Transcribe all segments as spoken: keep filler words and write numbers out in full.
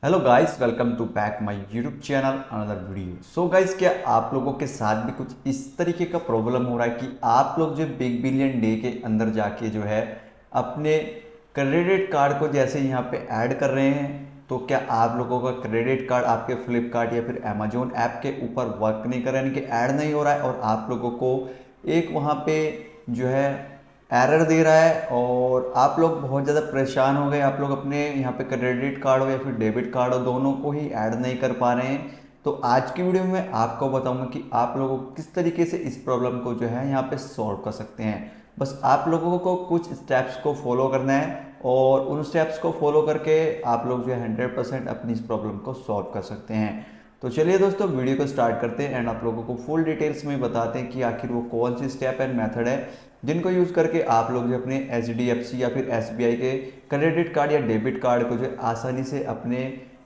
Hello guys, welcome to back my YouTube channel another video. So guys, क्या आप लोगों के साथ भी कुछ इस तरीके का प्रॉब्लम हो रहा है कि आप लोग जो बिग बिलियन डे के अंदर जाके जो है अपने क्रेडिट कार्ड को जैसे यहाँ पे ऐड कर रहे हैं, तो क्या आप लोगों का क्रेडिट कार्ड आपके फ्लिपकार्ट या फिर अमेजोन ऐप के ऊपर वर्क नहीं कर रहा है, यानी कि ऐड नहीं हो रहा है और आप लोगों को एक वहाँ पे जो है एरर दे रहा है और आप लोग बहुत ज़्यादा परेशान हो गए। आप लोग अपने यहाँ पे क्रेडिट कार्ड हो या फिर डेबिट कार्ड हो, दोनों को ही ऐड नहीं कर पा रहे हैं। तो आज की वीडियो में मैं आपको बताऊंगा कि आप लोगों को किस तरीके से इस प्रॉब्लम को जो है यहाँ पे सॉल्व कर सकते हैं। बस आप लोगों को कुछ स्टेप्स को फॉलो करना है और उन स्टेप्स को फॉलो करके आप लोग जो है हंड्रेड परसेंट अपनी इस प्रॉब्लम को सॉल्व कर सकते हैं। तो चलिए दोस्तों, वीडियो को स्टार्ट करते हैं एंड आप लोगों को फुल डिटेल्स में बताते हैं कि आखिर वो कौन सी स्टेप एंड मेथड है जिनको यूज़ करके आप लोग जो अपने एच डी एफ सी या फिर एस बी आई के क्रेडिट कार्ड या डेबिट कार्ड को जो आसानी से अपने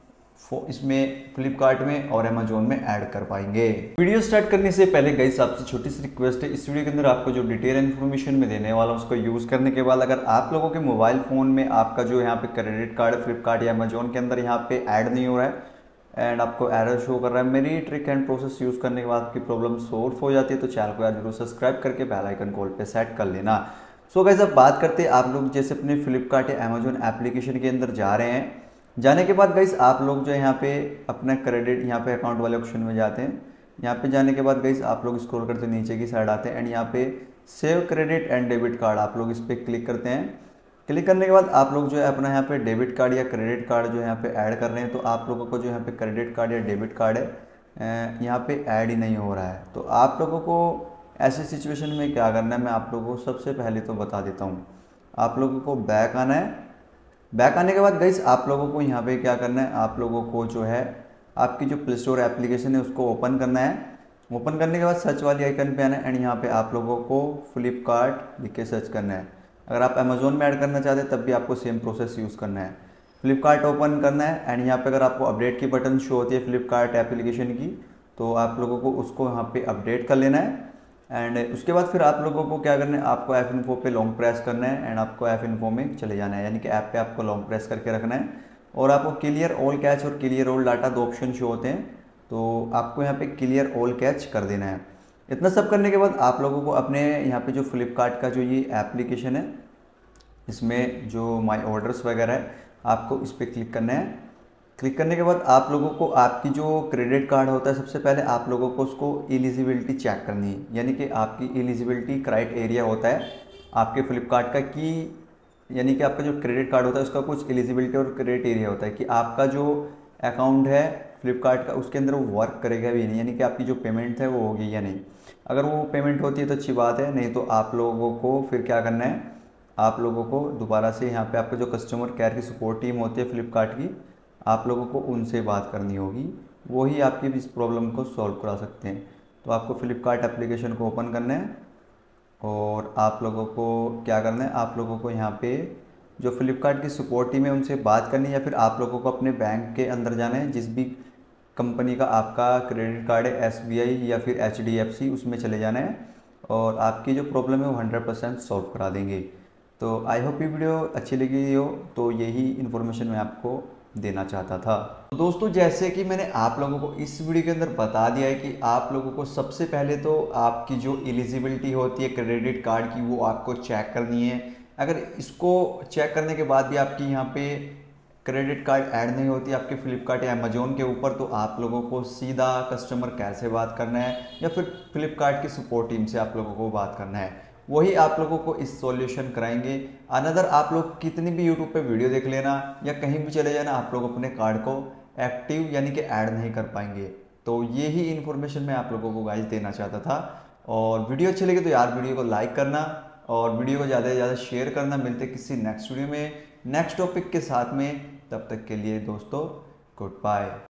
इसमें फ्लिपकार्ट में और अमेजोन में ऐड कर पाएंगे। वीडियो स्टार्ट करने से पहले गाइस आपसे छोटी सी रिक्वेस्ट है, इस वीडियो के अंदर आपको जो डिटेल इन्फॉर्मेशन में देने वाला हूं उसको यूज़ करने के बाद अगर आप लोगों के मोबाइल फ़ोन में आपका जो यहाँ पे क्रेडिट कार्ड फ्लिपकार्ट या अमेजोन के अंदर यहाँ पे ऐड नहीं हो रहा है एंड आपको एरर शो कर रहा है, मेरी ट्रिक एंड प्रोसेस यूज़ करने के बाद आपकी प्रॉब्लम सॉल्व हो जाती है, तो चैनल को यार जरूर सब्सक्राइब करके बेल आइकन कॉल पे सेट कर लेना। सो गाइस, अब बात करते हैं आप लोग जैसे अपने फ्लिपकार्ट या अमेजोन एप्लीकेशन के अंदर जा रहे हैं। जाने के बाद गाइस आप लोग जो है यहाँ पे अपना क्रेडिट यहाँ पे अकाउंट वाले ऑप्शन में जाते हैं। यहाँ पे जाने के बाद गाइस आप लोग स्क्रॉल करते नीचे की साइड आते हैं एंड यहाँ पे save credit and debit card आप लोग इस पर क्लिक करते हैं। क्लिक करने के बाद आप लोग जो है अपना यहाँ पे डेबिट कार्ड या क्रेडिट कार्ड जो यहाँ पे ऐड कर रहे हैं, तो आप लोगों को जो यहाँ पे क्रेडिट कार्ड या डेबिट कार्ड है यहाँ पे ऐड ही नहीं हो रहा है। तो आप लोगों को ऐसी सिचुएशन में क्या करना है, मैं आप लोगों को सबसे पहले तो बता देता हूँ। आप लोगों को बैक आना है। बैक आने के बाद गाइस आप लोगों को यहाँ पे क्या करना है, आप लोगों को जो है आपकी जो प्ले स्टोर एप्लीकेशन है उसको ओपन करना है। ओपन करने के बाद सर्च वाली आइकन पे आना है एंड यहाँ पे आप लोगों को फ्लिपकार्ट लिख के सर्च करना है। अगर आप अमेजोन में ऐड करना चाहते हैं तब भी आपको सेम प्रोसेस यूज़ करना है। फ्लिपकार्ट ओपन करना है एंड यहाँ पे अगर आपको अपडेट की बटन शो होती है फ्लिपकार्ट एप्लीकेशन की, तो आप लोगों को उसको यहाँ पे अपडेट कर लेना है। एंड उसके बाद फिर आप लोगों को क्या करना है, आपको एफ इन्फो पे लॉन्ग प्रेस करना है एंड आपको एफ इन्फो में चले जाना है, यानी कि ऐप पे आपको लॉन्ग प्रेस करके रखना है और आपको क्लियर ऑल कैच और क्लियर ऑल डाटा दो ऑप्शन शो होते हैं, तो आपको यहाँ पे क्लियर ऑल कैच कर देना है। इतना सब करने के बाद आप लोगों को अपने यहाँ पे जो फ्लिपकार्ट का जो ये एप्लीकेशन है इसमें जो माई ऑर्डर्स वगैरह है आपको इस पर क्लिक करना है। क्लिक करने के बाद आप लोगों को आपकी जो क्रेडिट कार्ड होता है सबसे पहले आप लोगों को उसको एलिजिबिलिटी चेक करनी है, यानी कि आपकी एलिजिबिलिटी क्राइटेरिया होता है आपके फ्लिपकार्ट का कि यानी कि आपका जो क्रेडिट कार्ड होता है उसका कुछ एलिजिबिलिटी और क्राइटेरिया होता है कि आपका जो अकाउंट है फ्लिपकार्ट का उसके अंदर वो वर्क करेगा भी नहीं, यानी कि आपकी जो पेमेंट है वो होगी या नहीं। अगर वो पेमेंट होती है तो अच्छी बात है, नहीं तो आप लोगों को फिर क्या करना है, आप लोगों को दोबारा से यहाँ पे आपका जो कस्टमर केयर की सपोर्ट टीम होती है फ्लिपकार्ट की, आप लोगों को उनसे बात करनी होगी, वही आपकी इस प्रॉब्लम को सॉल्व करा सकते हैं। तो आपको फ्लिपकार्ट एप्लीकेशन को ओपन करना है और आप लोगों को क्या करना है, आप लोगों को यहाँ पे जो फ्लिपकार्ट की सपोर्ट टीम है उनसे बात करनी है या फिर आप लोगों को अपने बैंक के अंदर जाना है, जिस भी कंपनी का आपका क्रेडिट कार्ड है एस बी आई या फिर एच डी एफ सी उसमें चले जाना है और आपकी जो प्रॉब्लम है वो हंड्रेड परसेंट सॉल्व करा देंगे। तो आई होप ये वीडियो अच्छी लगी हो, तो यही इन्फॉर्मेशन मैं आपको देना चाहता था। तो दोस्तों, जैसे कि मैंने आप लोगों को इस वीडियो के अंदर बता दिया है कि आप लोगों को सबसे पहले तो आपकी जो एलिजिबिलिटी होती है क्रेडिट कार्ड की वो आपको चेक करनी है। अगर इसको चेक करने के बाद भी आपकी यहाँ पे क्रेडिट कार्ड ऐड नहीं होती आपके फ्लिपकार्ट या अमेजोन के ऊपर, तो आप लोगों को सीधा कस्टमर केयर से बात करना है या फिर फ्लिपकार्ट की सपोर्ट टीम से आप लोगों को बात करना है, वही आप लोगों को इस सॉल्यूशन कराएंगे। अनदर आप लोग कितनी भी यूट्यूब पे वीडियो देख लेना या कहीं भी चले जाना, आप लोग अपने कार्ड को एक्टिव यानी कि ऐड नहीं कर पाएंगे। तो ये ही इन्फॉर्मेशन मैं आप लोगों को गाइस देना चाहता था। और वीडियो अच्छी लगी तो यार वीडियो को लाइक करना और वीडियो को ज़्यादा से ज़्यादा शेयर करना। मिलते किसी नेक्स्ट वीडियो में नेक्स्ट टॉपिक के साथ में, तब तक के लिए दोस्तों गुड बाय।